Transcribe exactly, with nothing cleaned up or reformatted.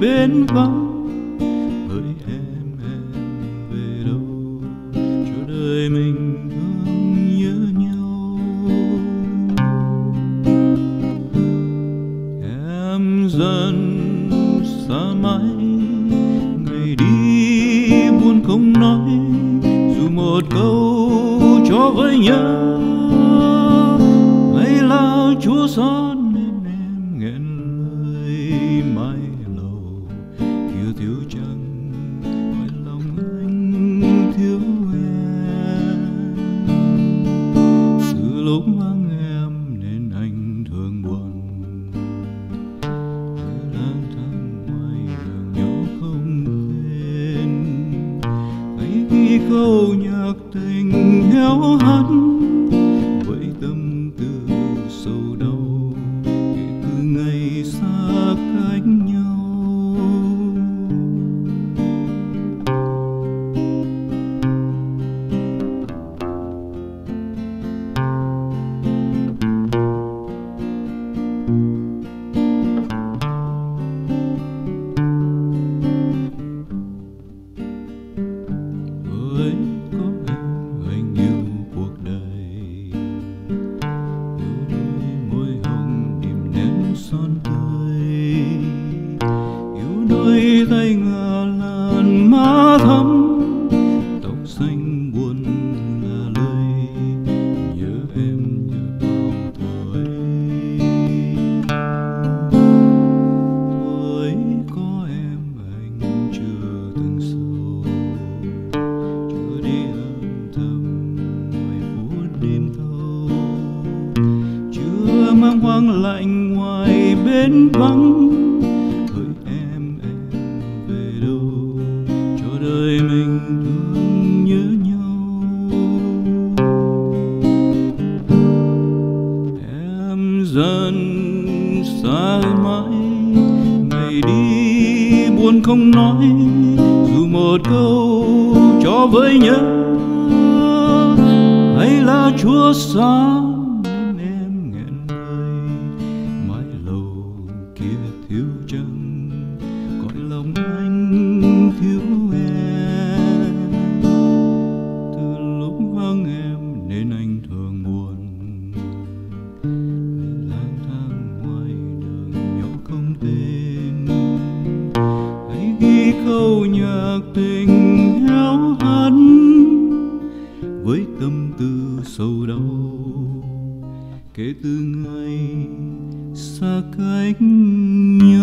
bên vắng. Hỡi em, em về đâu, cho đời mình thương nhớ nhau. Em dần xa mãi, ngày đi buồn không nói, dù một câu cho với nhớ hay là chúa xót nên em nghẹn lời mãi lâu. Yêu thiếu chẳng phải lòng anh thiếu em, từ lúc vắng em nên anh thường buồn. Để lang thang ngoài đường nhau không quên, thấy khi câu nhạc tình héo hắt với tâm tư sâu đau kể từ ngày xa cách nhau. Với có em anh yêu cuộc đời, yêu đôi môi hồng điểm nén son tươi, yêu đôi tay ngà làn má thắm, tóc xanh buồn là lời nhớ em như bao tuổi. Tuổi có em anh chưa từng sâu, chưa đi âm thầm ngoài phút đêm thâu, chưa mang hoang lạnh ngoài bên vắng. Hỡi em, em về đâu, cho đời mình thương nhớ nhau. Em dần xa mãi, ngày đi buồn không nói, dù một câu cho với nhớ hay là chúa xót nên em nghẹn lời mãi lâu. Kia thiếu chẳng cõi lòng anh thiếu em, từ lúc vắng em nên anh thường buồn. Để lang thang ngoài đường nhỏ không tên, hãy ghi câu nhạc tình héo hắt với tâm tư sâu đau kể từ ngày xa cách nhau.